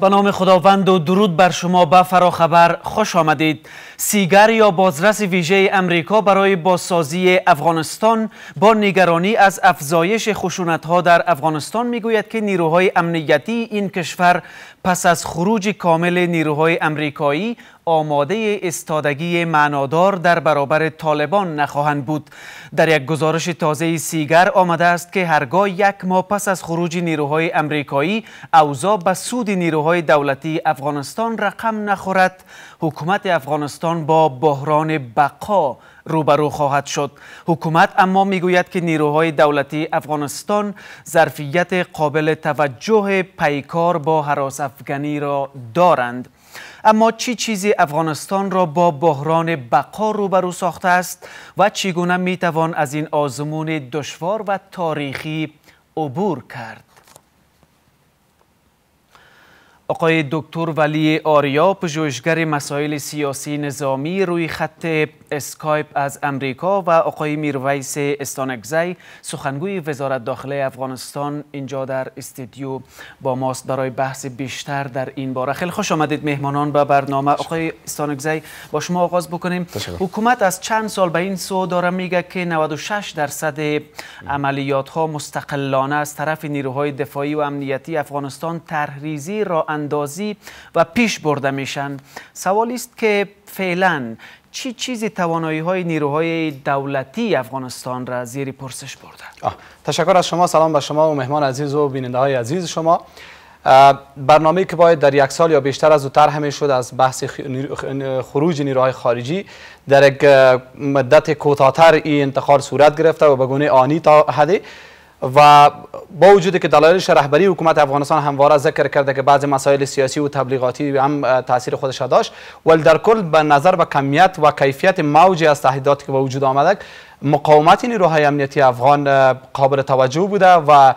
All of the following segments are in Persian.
به نام خداوند و درود بر شما به فراخبر خوش آمدید. سیگر یا بازرس ویژه امریکا برای بازسازی افغانستان با نگرانی از افزایش خشونت‌ها در افغانستان میگوید که نیروهای امنیتی این کشور پس از خروج کامل نیروهای امریکایی آماده ایستادگی معنادار در برابر طالبان نخواهند بود. در یک گزارش تازه سیگر آمده است که هرگاه یک ماه پس از خروج نیروهای امریکایی اوضاع به سود نیروهای دولتی افغانستان رقم نخورد، حکومت افغانستان با بحران بقا روبرو خواهد شد. حکومت اما میگوید که نیروهای دولتی افغانستان ظرفیت قابل توجه پیکار با هراس افغانی را دارند. اما چیزی افغانستان را با بحران بقا روبرو ساخته است و چگونه میتوان از این آزمون دشوار و تاریخی عبور کرد؟ آقای دکتر ولی آریا، پژوهشگر مسائل سیاسی نظامی، روی خط اسکایپ از امریکا و آقای میرویس استانکزی، سخنگوی وزارت داخله افغانستان، اینجا در استودیو با ماست برای بحث بیشتر در این باره. خیلی خوش آمدید مهمانان به برنامه. آقای استانکزی، با شما آغاز بکنیم. حکومت از چند سال به این سو داره میگه که 96% عملیات ها مستقلانه از طرف نیروهای دفاعی و امنیتی افغانستان طرحریزی، راه اندازی و پیش برده میشن. سوال است که فعلا چیزی توانایی های نیروهای دولتی افغانستان را زیر پرسش برده؟ تشکر از شما. سلام به شما و مهمان عزیز و بیننده های عزیز شما. برنامه‌ای که باید در یک سال یا بیشتر از او طرح میشد از بحث خروج نیروهای خارجی در یک مدت کوتاه‌تر این انتقال صورت گرفته و به گونه آنی تا حدی، و با وجودی که دلایلش رهبری حکومت افغانستان همواره ذکر کرده که بعضی مسائل سیاسی و تبلیغاتی هم تاثیر خودش داشت، ولی در کل به نظر به کمیت و کیفیت موجی از تهدیداتی که به وجود آمده، مقاومت نیروهای امنیتی افغان قابل توجه بوده و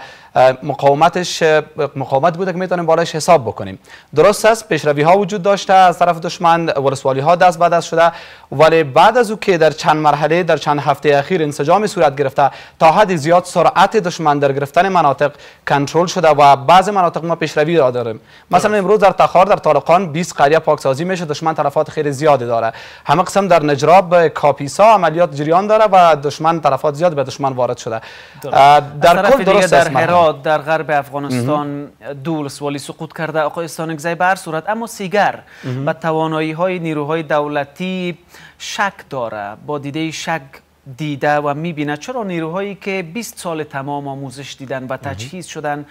مقاومت بوده که میتونیم بالایش حساب بکنیم. درست است پیشروی ها وجود داشته از طرف دشمن، ولسوالی ها دست به دست شده، ولی بعد از او که در چند مرحله در چند هفته اخیر انسجام صورت گرفته، تا حد زیاد سرعت دشمن در گرفتن مناطق کنترل شده و بعضی مناطق ما پیشروی را داریم. مثلا امروز در تخار در طالقان 20 قریه پاکسازی میشه، دشمن تلفات خیلی زیادی داره. همه قسم در نجراب کاپیسا عملیات جریان داره و دشمن تلفات زیاد به دشمن وارد شده. در کل درست است. در غرب افغانستان دو ولسوالی سقوط کرده آقای استانکزی به هر صورت، اما سیگر به توانایی های نیروهای دولتی شک داره، با دیده شک دیده و میبینه چرا نیروهایی که 20 سال تمام آموزش دیدن و تجهیز شدن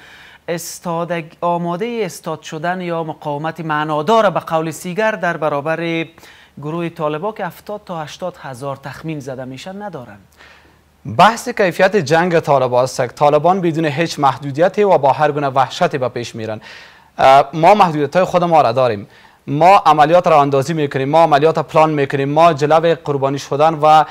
آماده استاد شدن یا مقاومت معنادار به قول سیگر در برابر گروه طالبا که 70 تا 80 هزار تخمین زده میشن ندارن؟ بحث کیفیت جنگ طالبان است. طالبان بدون هیچ محدودیتی و با هر گونه وحشتی به پیش میرن. ما محدودیت‌های خود ما را داریم. ما عملیات را اندازی میکنیم، ما عملیات پلان میکنیم، ما جلوی قربانی شدن و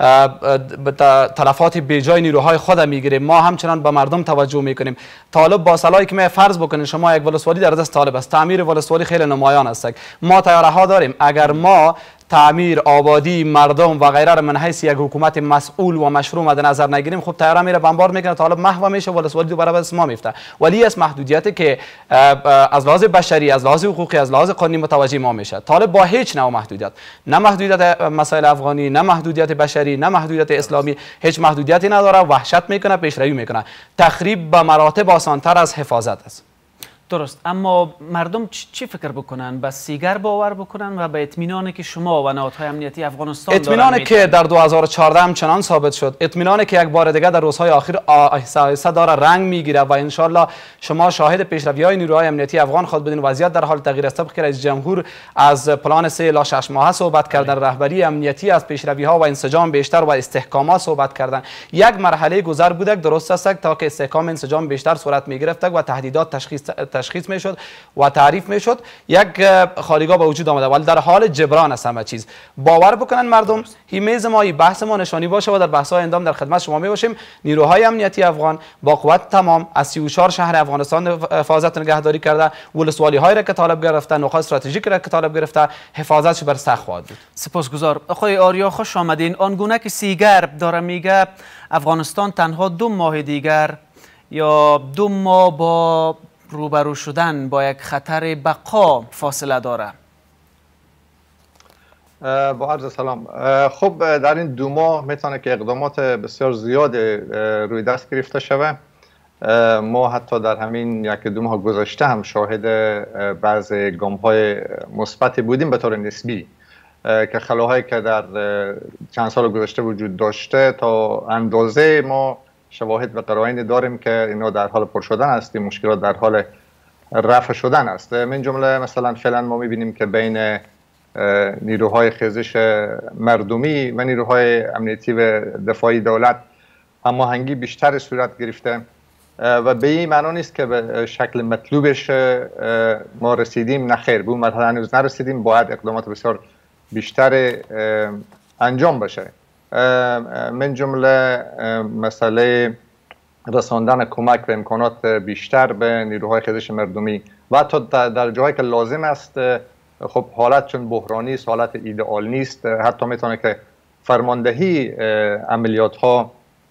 تلفات بیجای نیروهای خود میگیریم، ما همچنان به مردم توجه میکنیم. طالب با صلاحی که ما فرض بکنیم شما یک ولسوالی در دست طالب است، تعمیر ولسوالی خیلی نمایان است. ما تیاره ها داریم. اگر ما تعمیر، آبادی، مردم و غیره را من حیث یک حکومت مسئول و مشروع مد نظر نگیریم، خب تیاره میره بمبارد میکنه، طالب محو میشه، ولسوالی دوباره به دست ما میفته. ولی از محدودیتی که از لحاظ بشری، از لحاظ حقوقی، از لحاظ قانونی متوجه ما میشه. طالب با هیچ نوع محدودیت، نه محدودیت مسائل افغانی، نه محدودیت بشری، نه محدودیت اسلامی، هیچ محدودیتی نداره، وحشت میکنه، پیشروی میکنه. تخریب به مراتب آسانتر از حفاظت است. درست، اما مردم چی فکر بکنن؟ به سیگر باور بکنن و به اطمینانی که شما و نهادهای امنیتی افغانستان اطمینانی که در 2014 همچنان ثابت شد، اطمینانی که یک بار دیگه در روزهای آخر آهسته داره رنگ میگیره و انشالله شما شاهد پیشروی‌های نیروهای امنیتی افغان خود بدین. وضعیت در حال تغییر است. طبق رئیس جمهور از پلان 3 الی 6 ماهه صحبت کردن، رهبری امنیتی از پیشروی‌ها و انسجام بیشتر و استحکامات صحبت کردن. یک مرحله گذر بوده، درست است، تا که استحکام انسجام بیشتر صورت میگرفت و تهدیدات تشخیص میشد و تعریف میشد. یک خالیگاه به وجود آمده، ولی در حال جبران است همه چیز. باور بکنن مردم، میز ما، بحث ما نشانی باشه و در بحث های اندام در خدمت شما می باشیم. نیروهای امنیتی افغان با قوت تمام از 34 شهر افغانستان حفاظت نگهداری کرده، ولسوالی هایی را که طالب گرفته، نقاط استراتژیک را که طالب گرفته، حفاظتش بر سخت خواهد بود. سپاسگزار. آقای آریا خوش آمدین. آنگونه که سیگر داره میگه افغانستان تنها 2 ماه دیگر یا 2 ماه با روبرو شدن با یک خطر بقا فاصله داره؟ با عرض سلام. خب در این 2 ماه میتونه که اقدامات بسیار زیاد روی دست گرفته شود. ما حتی در همین 1-2 ماه گذشته هم شاهد بعض گام‌های مثبتی بودیم به طور نسبی که خلاهایی که در چند سال گذشته وجود داشته تا اندازه ما شواهد و قرائن داریم که اینا در حال پر شدن است، مشکلات در حال رفع شدن است. من جمله مثلا فعلا ما می‌بینیم که بین نیروهای خیزش مردمی و نیروهای امنیتی و دفاعی دولت هماهنگی بیشتر صورت گرفته و به این معنا نیست که به شکل مطلوبش ما رسیدیم، نه خیر، به اون مرحله هنوز نرسیدیم، باید اقدامات بسیار بیشتر انجام بشه. من جمله مسئله رساندن کمک و امکانات بیشتر به نیروهای خیزش مردمی و حتی در جایی که لازم است. خب حالت چون بحرانی است، حالت ایدئال نیست، حتی میتونه که فرماندهی عملیات ها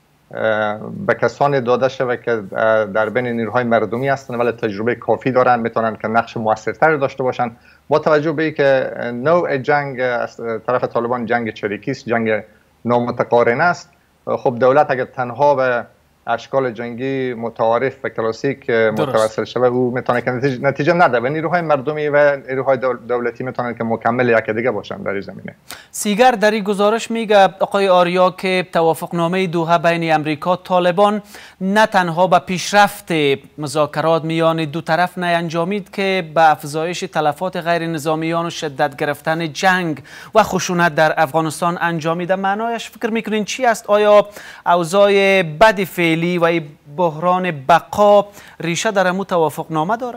به کسانی داده شود که در بین نیروهای مردمی هستند ولی تجربه کافی دارن، میتونن که نقش موثرتری داشته باشن. با توجه به اینکه نوع جنگ از طرف طالبان جنگ چریکی است، جنگ نامتقارن است، خب دولت اگر تنها به اشکال جنگی متعارف و کلاسیک متوسل شده او میتونه که نتیجه نده و نیروهای مردمی و نیروهای دولتی میتونن که مکمل یک دیگه باشن در این زمینه. سیگر در این گزارش میگه آقای آریا که توافقنامه دوحه بین امریکا طالبان نه تنها به پیشرفت مذاکرات میان دو طرف نینجامید که به افزایش تلفات غیر نظامیان و شدت گرفتن جنگ و خشونت در افغانستان انجامید. معنایش فکر میکنین چی است؟ آیا اوضاع بد فعلی و بحران بقا ریشه در امو توافقنامه داره؟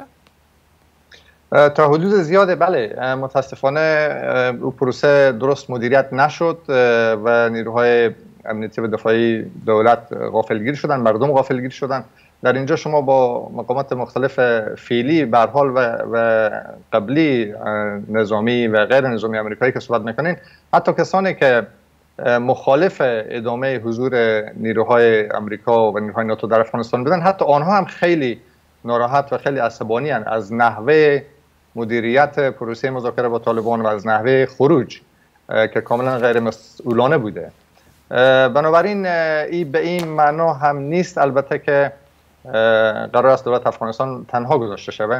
تا حدود زیاده بله. متاسفانه او پروسه درست مدیریت نشد و نیروهای امنیتی و دفاعی دولت غافلگیر شدن، مردم غافلگیر شدن. در اینجا شما با مقامات مختلف فعلی به هر حال و قبلی نظامی و غیر نظامی آمریکایی که صحبت میکنین، حتی کسانی که مخالف ادامه حضور نیروهای آمریکا و نیروهای ناتو در افغانستان بودن، حتی آنها هم خیلی ناراحت و خیلی عصبانی هستند از نحوه مدیریت پروسه مذاکره با طالبان و از نحوه خروج که کاملا غیر مسئولانه بوده. بنابراین این به این معنا هم نیست البته که قرار است دولت افغانستان تنها گذاشته شود.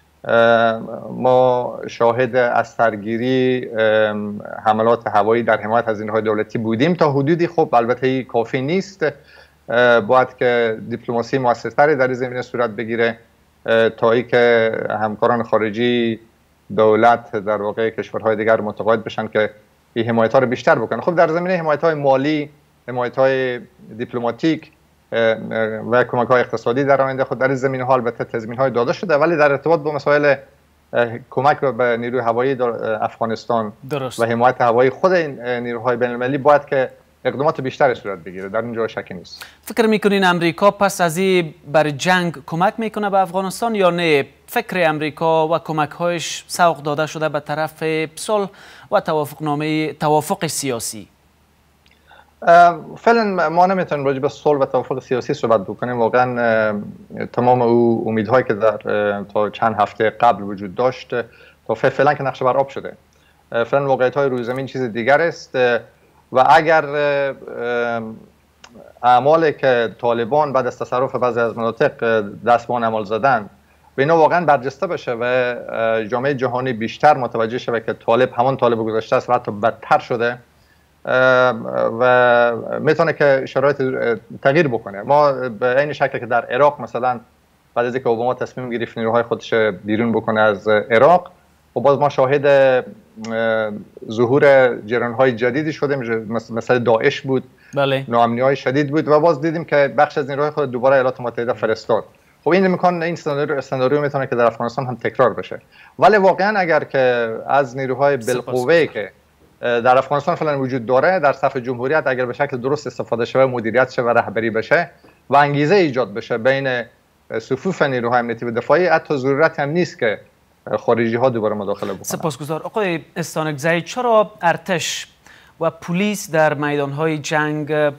ما شاهد از سرگیری حملات هوایی در حمایت از نیروهای دولتی بودیم تا حدودی. خب البته این کافی نیست، باید که دیپلماسی موثرتری در این زمینه صورت بگیره تا اینکه همکاران خارجی دولت در واقع کشورهای دیگر متقاعد بشن که این حمایت ها رو بیشتر بکنن. خب در زمینه حمایت های مالی، حمایت های دیپلماتیک و کمک های اقتصادی در آینده خود در این زمینه ها البته تضمین های داده شده، ولی در ارتباط با مسائل کمک به نیروی هوایی افغانستان درست و حمایت هوایی خود نیروهای بین المللی باید که اقدامات بیشتری صورت بگیره. در اینجا شکی نیست. فکر میکنین امریکا پس از این بر جنگ کمک میکنه به افغانستان یا نه؟ فکر امریکا و کمک هایش سوق داده شده به طرف صلح و توافق سیاسی؟ فعلا ما نمیتونیم راجع به صلح و توافق سیاسی صحبت بکنیم. واقعا تمام او امیدهایی که در تا چند هفته قبل وجود داشت تا فعلا که نقشه بر آب شده. فعلا واقعیت های روی زمین چیز دیگر است و اگر اعمالی که طالبان بعد از تصرف بعضی از مناطق دست به عمل زدن به اینا واقعا برجسته بشه و جامعه جهانی بیشتر متوجه شه که طالب همان طالب گذشته است و حتی بدتر شده و میتونه که شرایط تغییر بکنه. ما به این شکل که در عراق مثلا بعد از اینکه اوباما تصمیم گرفت نیروهای خودش بیرون بکنه از عراق و باز ما شاهد ظهور جریان‌های جدیدی شدیم، مثلا داعش بود، بله، ناامنی‌های شدید بود و باز دیدیم که بخش از نیروهای خود دوباره ایالات متحده فرستاد. خب این امکان این سناریو میتونه که در افغانستان هم تکرار بشه. ولی واقعا اگر که از نیروهای بالقوه‌ای که در افغانستان فعلا وجود داره در صف جمهوریت اگر به شکل درست استفاده شه و مدیریت شه و رهبری بشه و انگیزه ایجاد بشه بین صفوف نیروهای امنیتی و دفاعی، حتی ضرورت هم نیست که خارجی ها دوباره مداخله بکنن. سپاسگزار. آقای استانکزی، چرا ارتش و پلیس در میدان های جنگ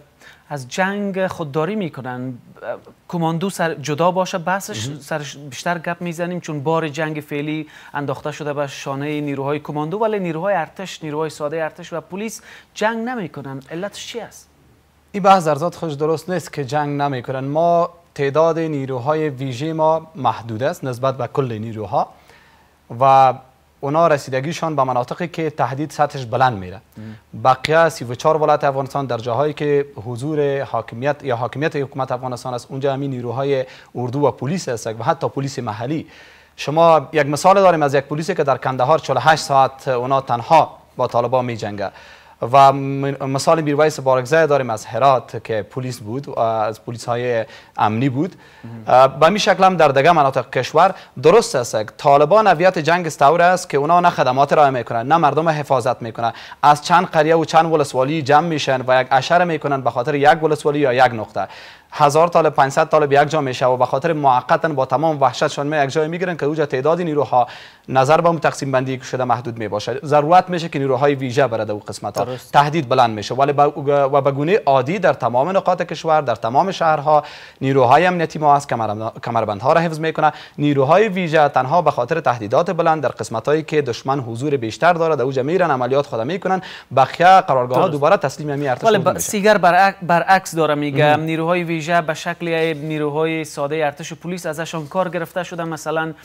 از جنگ خودداری میکنن. کماندو جدا باشه بحثش سرش بیشتر گپ میزنیم، چون بار جنگ فعلی انداخته شده به شانه نیروهای کماندو، ولی نیروهای ارتش، نیروهای ساده ارتش و پلیس جنگ نمیکنن. علتش چی است؟ این بحث در ذات خودش درست نیست که جنگ نمیکنن. ما تعداد نیروهای ویژه ما محدود است نسبت به کل نیروها و اونا رسیدگیشان به مناطقی که تهدید سطحش بلند میره. بقیه 34 ولایت افغانستان در جاهایی که حضور حاکمیت یا حاکمیت حکومت افغانستان است، اونجا همین نیروهای اردو و پلیس است و حتی پلیس محلی. شما یک مثال داریم از یک پلیسی که در کندهار 48 ساعت اونا تنها با طالبان می جنگه و مثال میرویس بارگزای داریم از هرات که پلیس بود، از پلیس های امنی بود. به این شکل هم در دیگه مناطق کشور درست است. طالبان هویت جنگ استور است که اونا نه خدمات ارائه میکنن نه مردم حفاظت میکنن. از چند قریه و چند ولسوالی جمع میشن و یک اشر میکنن به خاطر یک ولسوالی یا یک نقطه. 1000 طالب 500 طالب یک جا میشه و به خاطر موقتا با تمام وحشتشان می یک جای میگیرن که اونجا تعداد نیروها نظر به تقسیم بندی شده محدود می باشه. ضرورت میشه که نیروهای ویژه برای او قسمت ها تهدید بلند میشه، ولی به گونه عادی در تمام نقاط کشور در تمام شهرها نیروهای امنیتی ما از کمربندها را حفظ میکنه. نیروهای ویژه تنها به خاطر تهدیدات بلند در قسمت هایی که دشمن حضور بیشتر داره در اونجا میرن عملیات خود میکنن، بقیه قرارگاه ها دوباره تسلیم همین ارتش میشه. ولی سیگر برعکس داره میگه نیروهای ویژه به شکل نیروهای ساده ارتش و پلیس ازشان کار گرفته شده، مثلا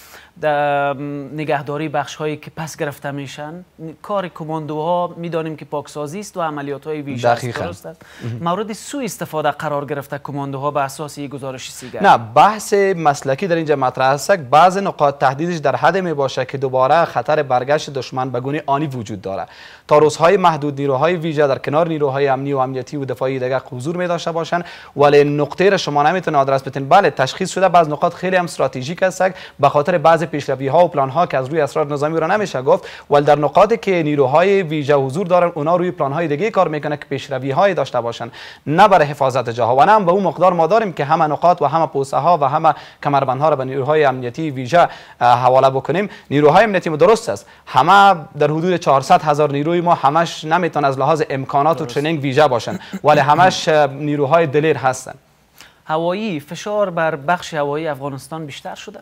نگهداری بخش هایی که پس گرفته میشن. کار کماندوها میدانیم که پاکسازی است و عملیات های ویژه است، درست است؟ مورد سوء استفاده قرار گرفته کماندوها به اساس یک گزارش سیگر؟ نه، بحث مسلکی در اینجا مطرح است. بعض نقاط تهدیدش در حد می باشه که دوباره خطر برگشت دشمن به گونه آنی وجود داره. تا روزهای محدود نیروهای ویژه در کنار نیروهای امنی و امنیتی و دفاعی دیگه حضور می داشته باشن، ولی نقطه را شما نمیتونه آدرس بدین. بله تشخیص شده بعض نقاط خیلی هم استراتژیک است به خاطر بعض پیشروی ها و پلان ها که از روی اسرار نظامی را نمیشه گفت، ولی در نقاطی که نیروهای ویژه حضور دارن اونا روی پلان های دیگه کار میکنه که پیشروی های داشته باشن، نه برای حفاظت جاها و نه به اون مقدار ما داریم که همه نقاط و همه پوسه ها و همه کمربندها را به نیروهای امنیتی ویژه حواله بکنیم. نیروهای امنیتی ما درست است همه در حدود 400,000 نیروی ما همش نمیتونه از لحاظ امکانات و ترنینگ ویژه باشن، ولی همش نیروهای دلیر هستن. هوایی، فشار بر بخش هوایی افغانستان بیشتر شده؟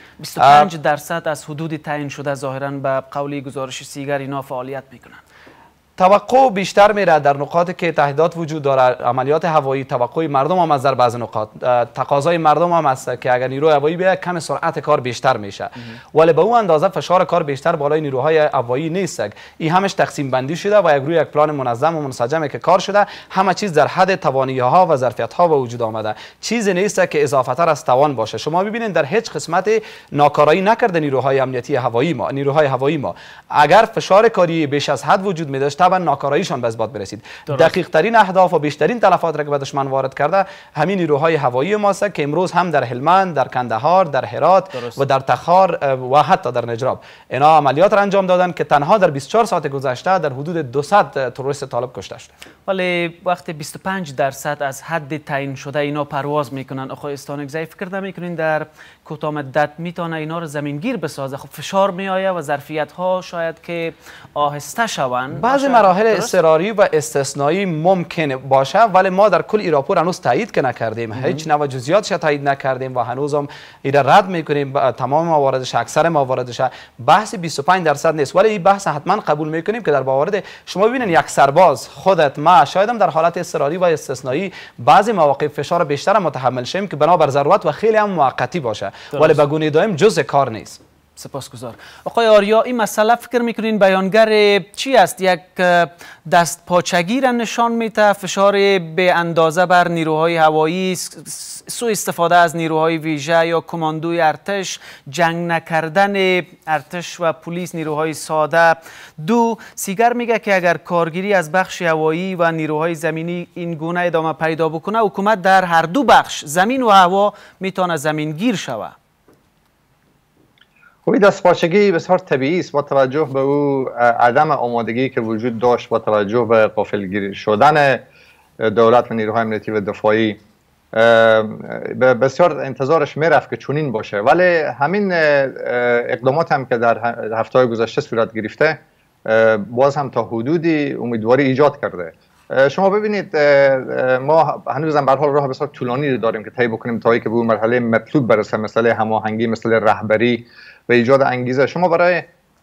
25% از حدود تعیین شده ظاهرا به قول گزارش سیگر اینا فعالیت میکنن. توقع بیشتر میره در نقاطی که تهدیدات وجود داره. عملیات هوایی توقع مردم هم از در بعض نقاط، تقاضای مردم هم است که اگر نیروی هوایی بیاد کم سرعت کار بیشتر میشه، ولی به اون اندازه فشار کار بیشتر بالای نیروهای هوایی نیست. این همش تقسیم بندی شده و یک روی یک پلان منظم و منسجمی که کار شده، همه چیز در حد توانایی ها و ظرفیت ها به وجود آمده. چیزی نیست که اضافه تر از توان باشه. شما ببینید در هیچ قسمت ناکارایی نکرده نیروهای امنیتی هوایی ما. نیروهای هوایی ما اگر فشار کاری بیش از حد وجود می داشت طبعا ناکاراییشان به اثبات برسید. دقیق ترین اهداف و بیشترین تلفات را که به دشمن وارد کرده همین نیروهای هوایی ماست که امروز هم در هلمند، در کندهار، در هرات و در تخار و حتی در نجراب اینا عملیات را انجام دادن که تنها در 24 ساعت گذشته در حدود 200 تروریست طالب کشته شده. ولی وقتی 25% از حد تعیین شده اینا پرواز میکنن، آقای استانکزی فکر نمیکنین در کوتاه مدت میتونه اینا رو زمینگیر بسازه؟ خب فشار میآید و ظرفیت ها شاید که آهسته شوند. بعضی مراحل اضطراری و استثنایی ممکن باشه، ولی ما در کل ایراپور هنوز تایید که نکردیم، هیچ نوع جزئیاتش تایید نکردیم و هنوزم اینا رد میکنیم. تمام مواردش، اکثر مواردش بحث 25% نیست، ولی این بحث حتما قبول میکنیم که در موارد شما ببینید یک سرباز خودت ما شایدم در حالت اضطراری و استثنایی بعضی مواقع فشار بیشتر متحمل شیم که بنابر ضرورت و خیلی هم موقتی باشه، ولی به گونه دائم جزء کار نیست. سپاسگزار. آقای آریا، این مسئله فکر میکنین بیانگر چی است؟ یک دست پاچگی را نشان میده، فشار به اندازه بر نیروهای هوایی، سوء استفاده از نیروهای ویژه یا کماندوی ارتش، جنگ نکردن ارتش و پلیس، نیروهای ساده؟ دو، سیگر میگه که اگر کارگیری از بخش هوایی و نیروهای زمینی این گونه ادامه پیدا بکنه، حکومت در هر دو بخش زمین و هوا میتونه زمینگیر شود. خب دستپاچگی بسیار طبیعی است با توجه به او عدم آمادگی که وجود داشت با توجه به غافلگیر شدن دولت و نیروهای امنیتی و دفاعی. بسیار انتظارش میرفت که چنین باشه، ولی همین اقدامات هم که در هفته‌های گذشته صورت گرفته باز هم تا حدودی امیدواری ایجاد کرده. شما ببینید ما هنوزم به هر حال راه بسیار طولانی داریم که طی بکنیم تا اینکه به اون مرحله مطلوب برسه، مسئله هماهنگی، مسئله رهبری و ایجاد انگیزه. شما برای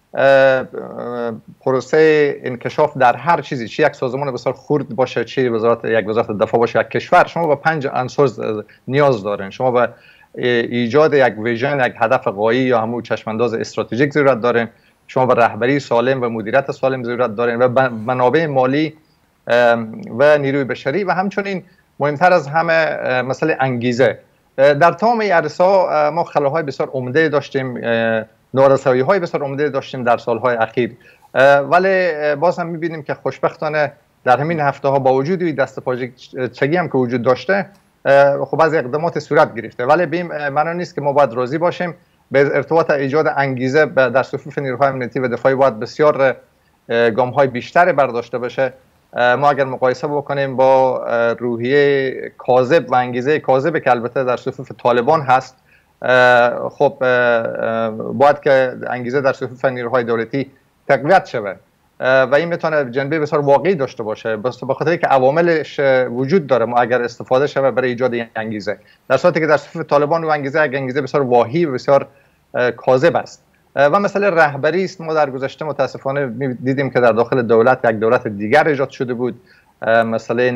پروسه انکشاف در هر چیزی، چه یک سازمان بسیار خرد باشه، چه یک وزارت دفاع باشه، یک کشور، شما به 5 عنصر نیاز دارین. شما به ایجاد یک ویژن، یک هدف غایی یا همون چشمانداز استراتژیک ضرورت دارین. شما به رهبری سالم و مدیریت سالم ضرورت دارین و منابع مالی و نیروی بشری و همچنین مهمتر از همه مسئله انگیزه. در تمام این عرصه‌ها ما خلاهای بسیار عمده داشتیم، نارسایی‌های بسیار عمده داشتیم در سالهای اخیر، ولی باز هم می‌بینیم که خوشبختانه در همین هفته‌ها با وجود این دستپاچگی هم که وجود داشته، خب از اقدامات صورت گرفته، ولی به این معنی نیست که ما باید راضی باشیم. به ارتباط ایجاد انگیزه در صفوف نیروهای امنیتی و دفاعی باید بسیار گام‌های بیشتری برداشته بشه. ما اگر مقایسه بکنیم با روحیه کاذب و انگیزه کاذب که البته در صفوف طالبان هست، خب باید که انگیزه در صفوف نیروهای دولتی تقویت شود و این میتونه جنبه بسیار واقعی داشته باشه، به خاطر که عواملش وجود داره. ما اگر استفاده شود برای ایجاد انگیزه، در صورتی که در صفوف طالبان و انگیزه بسیار واهی و بسیار کاذب است. و مسئله رهبری است. ما در گذشته متاسفانه دیدیم که در داخل دولت یک دولت دیگر ایجاد شده بود. مسئله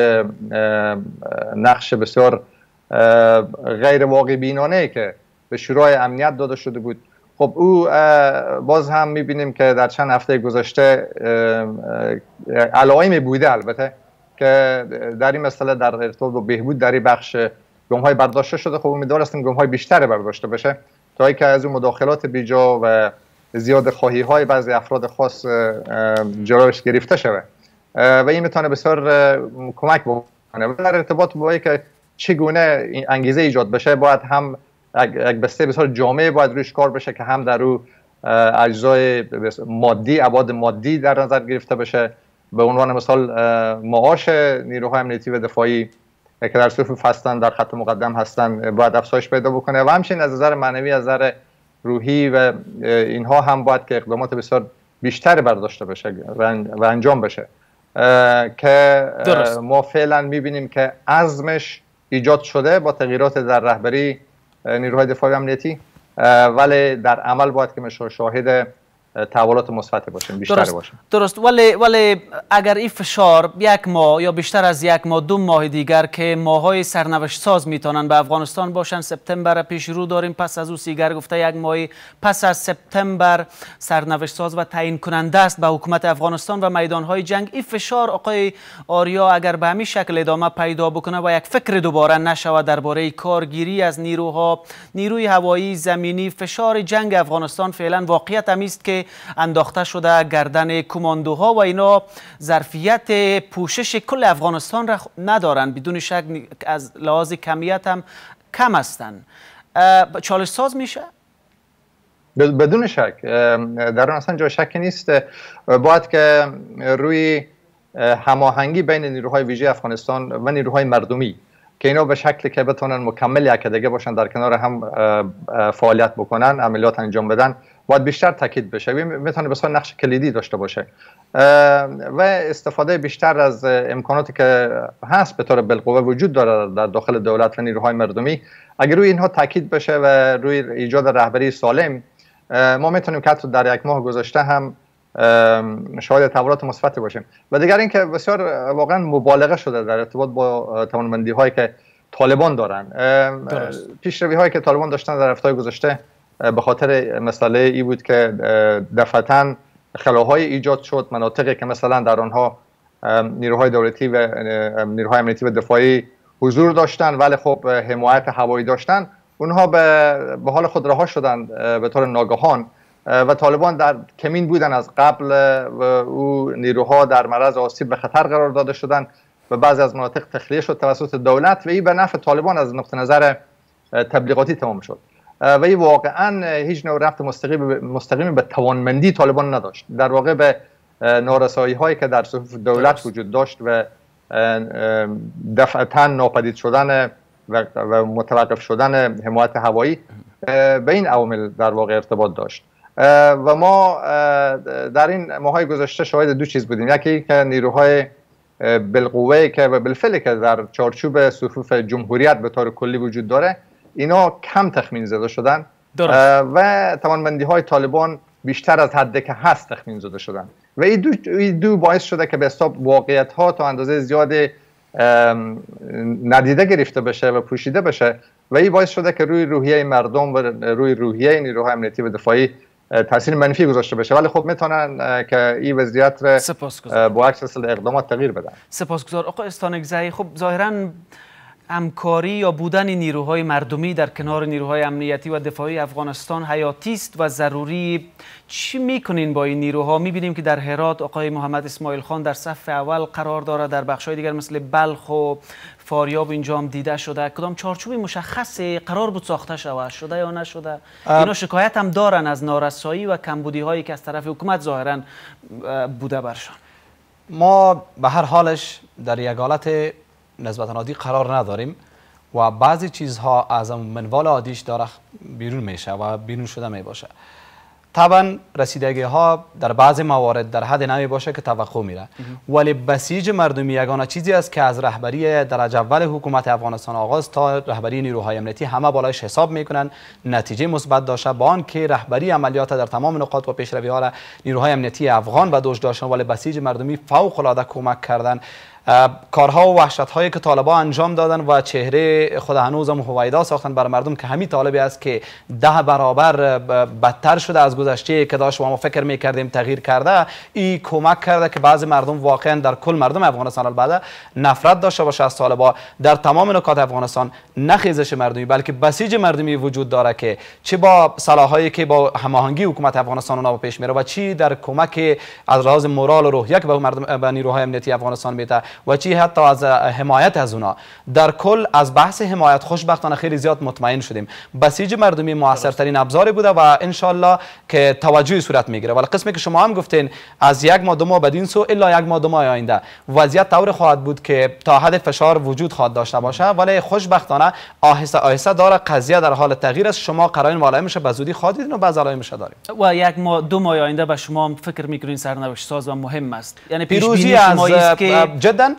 نقش بسیار غیر واقع بینانه که به شورای امنیت داده شده بود. خب او باز هم میبینیم که در چند هفته گذشته علائمی بوده البته که در این مسئله در ارتباط با بهبود در این بخش گام‌های برداشته شده. خب امیدوار هستیم گام‌های بیشتری برداشته بشه تا اینکه از اون مداخلات بیجا و زیاده خواهی‌های بعضی افراد خاص جلوش گرفته شود و این میتونه بسیار کمک بکنه. در ارتباط با اینکه چگونه انگیزه ایجاد بشه، باید هم یک بسته بسیار جامع باید روش کار بشه که هم در او اجزای مادی، ابعاد مادی در نظر گرفته بشه. به عنوان مثال معاش نیروهای امنیتی و دفاعی که در صفوف هستن، در خط مقدم هستن، باید افزایش پیدا بکنه و همچنین از نظر معنوی، از نظر روحی و اینها هم باید که اقدامات بسیار بیشتری برداشته بشه و انجام بشه که درست. ما فعلا میبینیم که عزمش ایجاد شده با تغییرات در رهبری نیروهای دفاعی امنیتی، ولی در عمل باید که شاهد تحولات مثبت باشیم، بیشتر باشیم. درست. ولی اگر این فشار یک ماه یا بیشتر از یک ماه، 2 ماه دیگر که ماهای سرنوشت ساز میتونن به افغانستان باشن، سپتامبر پیش رو داریم، پس از او سیگر گفته یک ماه پس از سپتامبر سرنوشت ساز و تعیین کننده است به حکومت افغانستان و میدانهای جنگ. این فشار آقای آریا اگر به همین شکل ادامه پیدا بکنه و یک فکر دوباره نشود درباره کارگیری از نیروی هوایی، زمینی، فشار جنگ افغانستان فعلا واقعیت است که انداخته شده گردن کماندوها و اینا ظرفیت پوشش کل افغانستان را ندارن، بدون شک از لحاظ کمیت هم کم هستن. چالش ساز میشه؟ بدون شک، در اون اصلا جای شک نیست. باید که روی هماهنگی بین نیروهای ویژه افغانستان و نیروهای مردمی که اینا به شکلی که بتونن مکمل یکدیگه باشن، در کنار هم فعالیت بکنن، عملیات انجام بدن، باید بیشتر تاکید بشه. میتونه بسیار نقش کلیدی داشته باشه و استفاده بیشتر از امکاناتی که هست به طور بالقوه وجود داره در داخل دولت و نیروهای مردمی. اگر روی اینها تاکید بشه و روی ایجاد رهبری سالم، ما میتونیم که حتی در یک ماه گذشته هم شاهد تحولات مثبتی باشیم. و دیگر اینکه بسیار واقعا مبالغه شده در ارتباط با توانمندی هایی که طالبان دارن. پیشروی هایی که طالبان داشتن در هفته‌های گذشته به خاطر مسئله ای بود که دفعتاً خلاهای ایجاد شد، مناطقی که مثلا در آنها نیروهای دولتی و نیروهای امنیتی و دفاعی حضور داشتن ولی خب حمایت هوایی داشتن، اونها به حال خود رها شدن به طور ناگهان و طالبان در کمین بودن از قبل و او نیروها در معرض آسیب به خطر قرار داده شدن و بعضی از مناطق تخلیه شد توسط دولت و این به نفع طالبان از نقطه نظر تبلیغاتی تمام شد و این واقعا هیچ نوع ربط مستقیم به توانمندی طالبان نداشت. در واقع به نارسایی هایی که در صفوف دولت وجود داشت و دفعتاً ناپدید شدن و متوقف شدن حمایت هوایی به این عوامل در واقع ارتباط داشت. و ما در این ماهای گذشته شاهد 2 چیز بودیم. یکی که نیروهای بالقوه که و بالفعل که در چارچوب صفوف جمهوریت به طور کلی وجود داره اینا کم تخمین زده شدن و توانمندی های طالبان بیشتر از حدی که هست تخمین زده شدن و این دو باعث شده که به حساب واقعیت ها تا اندازه زیاد ندیده گرفته بشه و پوشیده بشه و این باعث شده که روی روحیه مردم و روی روحیه نیروهای امنیتی و دفاعی تاثیر منفی گذاشته بشه. ولی خب میتونن که این وضعیت را با عکس اقدامات تغییر بدن. سپاسگزار آقای استانکزی. خب ظاهراً همکاری یا بودن نیروهای مردمی در کنار نیروهای امنیتی و دفاعی افغانستان حیاتی است و ضروری. چی میکنین با این نیروها؟ میبینیم که در هرات آقای محمد اسماعیل خان در صف اول قرار داره، در بخش‌های دیگر مثل بلخ و فاریاب اینجا هم دیده شده. کدام چارچوبی مشخصی قرار بود ساخته شده یا نشده؟ اینا شکایت هم دارن از نارسایی و کمبودی هایی که از طرف حکومت ظاهرا بوده برشان. ما به هر حالش در یک حالت نسبتا عادی قرار نداریم و بعضی چیزها از منوال عادیش داره بیرون میشه و بیرون شده می باشه. طبعا رسیدگی ها در بعضی موارد در حد نمی باشه که توقع میره، ولی بسیج مردمی یگانه چیزی است که از رهبری درجه اول حکومت افغانستان آغاز تا رهبری نیروهای امنیتی همه بالایش حساب میکنن نتیجه مثبت داشته، با آنکه رهبری عملیات در تمام نقاط و پیشروی ها نیروهای امنیتی افغان به دوش داشتن، ولی بسیج مردمی فوق العاده کمک کردن. کارها و وحشت هایی که طالبان انجام دادن و چهره خود هنوزم هویدا ساختن برای مردم که همین طالبی است که 10 برابر بدتر شده از گذشته که داشت و ما فکر میکردیم تغییر کرده. این کمک کرده که بعضی مردم واقعا در کل مردم افغانستان البته نفرت داشته باشه از طالبان. در تمام نقاط افغانستان نه خیزش مردمی بلکه بسیج مردمی وجود داره که چه با صلاحایی که با هماهنگی حکومت افغانستان اونا پیش میره و چی در کمک از راز مورال و روحیه که به مردم به نیروهای امنیتی افغانستان میده و چی حتی از حمایت از اونا. در کل از بحث حمایت خوشبختانه خیلی زیاد مطمئن شدیم. بسیج مردمی موثرترین ابزاری بوده و ان شاء الله که توجهی صورت میگیره. ولی قسمی که شما هم گفتین از یک ماه دو ماه بدین سو الا یک ماه دو ماه آینده وضعیت طور خواهد بود که تا حد فشار وجود خواهد داشته باشه، ولی خوشبختانه آهسته آهسته داره قضیه در حال تغییر است. شما قرائن علائمش به زودی خواهید دید و بعض علائمش داریم و یک ماه دو ماه آینده به شما فکر میکنین سرنوشت ساز و مهم است؟ یعنی پیروزی از که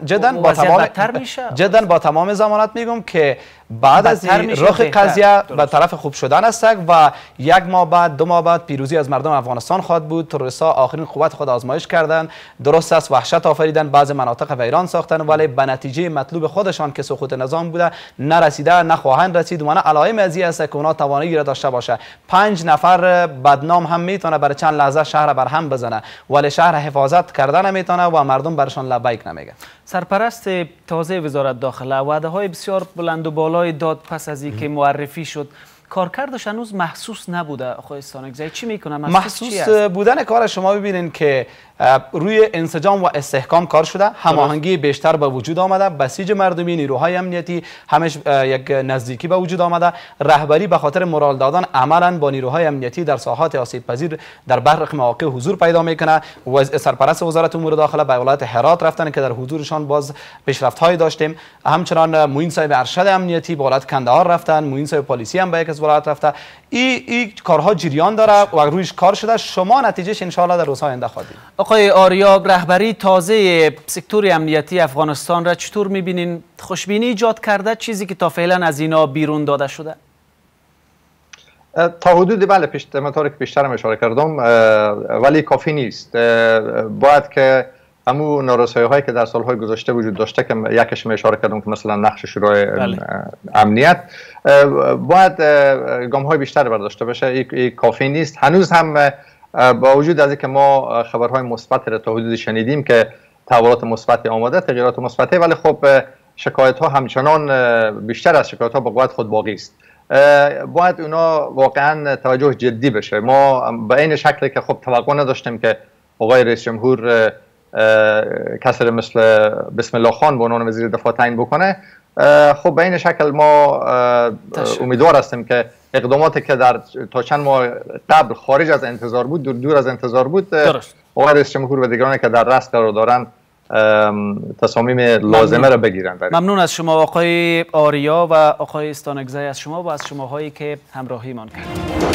جدا با تمام ضمانت میگم که بعد از این رخ قضیه به طرف خوب شدن است و یک ماه بعد دو ماه بعد پیروزی از مردم افغانستان خواهد بود. تروریست‌ها آخرین قوت خود آزمایش کردن، درست است وحشت آفریدن، بعض مناطق ویران ساختن، ولی به نتیجه مطلوب خودشان که سقوط نظام بوده نرسیده، نخواهند رسید و نه علائم از این است که اونا توانایی را داشته باشه. 5 نفر بدنام هم میتونه برای چند لحظه شهر بر هم بزنه، ولی شهر حفاظت کردن نمیتونه و مردم برشان لبیک نمیگه. سرپرست تازه وزارت داخله وعده های بسیار بلند و بالای داد پس از اینکه معرفی شد، کارکردش هنوز محسوس نبوده. آقای استانکزی چی میکنه؟ محسوس بودن کار شما ببینین که روی انسجام و استحکام کار شده، هماهنگی بیشتر به وجود آمده، بسیج مردمی نیروهای امنیتی همش یک نزدیکی به وجود آمده، رهبری به خاطر مورال دادن عملا با نیروهای امنیتی در ساحات آسیب پذیر در برخی مواقع حضور پیدا میکنه. و سرپرست وزارت امور داخله به ولایت هرات رفتن که در حضورشان باز پیشرفت هایی داشتیم. همچنان معین صاحب ارشد امنیتی به ولایت کندهار رفتن، معین صاحب پلیسی هم به یک از ولایت رفته. این کارها جریان داره و رویش کار شده. شما نتیجهش ان شاء الله در روزهای آینده خواهید دید. آقای آریاب، رهبری تازه سکتور امنیتی افغانستان را چطور میبینین؟ خوشبینی ایجاد کرده چیزی که تا فعلا از اینا بیرون داده شده؟ تا حدودی بله، همونطور که پیشترم اشاره کردم، ولی کافی نیست. باید که همون نارسایی هایی که در سالهای گذشته وجود داشته که یکش اشاره کردم که مثلا نقش شورای امنیت، باید گام های بیشتر برداشته بشه. این کافی نیست. هنوز هم با وجود از اینکه ما خبرهای مثبت را تا حدودی شنیدیم که تحولات مثبتی آمده، تغییرات مثبتی، ولی خب شکایت ها همچنان بیشتر از شکایت ها به قوت خود باقی است. باید اونا واقعا توجه جدی بشه. ما به این شکلی که خب توقع نداشتیم که آقای رئیس جمهور کسی مثل بسم الله خان به عنوان وزیر دفاع تعیین بکنه، خب به این شکل ما امیدوار هستیم که اقداماتی که در تا چند ماه قبل خارج از انتظار بود، دور از انتظار بود، آقای رئیس جمهور و دیگرانی که در رأس قرار دارن تصامیم لازمه را بگیرن. ممنون از شما آقای آریا و آقای استانکزی، از شما و از شماهایی که همراهیمان کردید.